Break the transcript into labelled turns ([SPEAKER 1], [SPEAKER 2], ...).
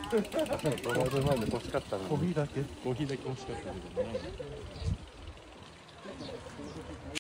[SPEAKER 1] ドライブ前で欲しかったのに。
[SPEAKER 2] コーヒーだけ
[SPEAKER 1] コーヒーだけ欲しかったけどね。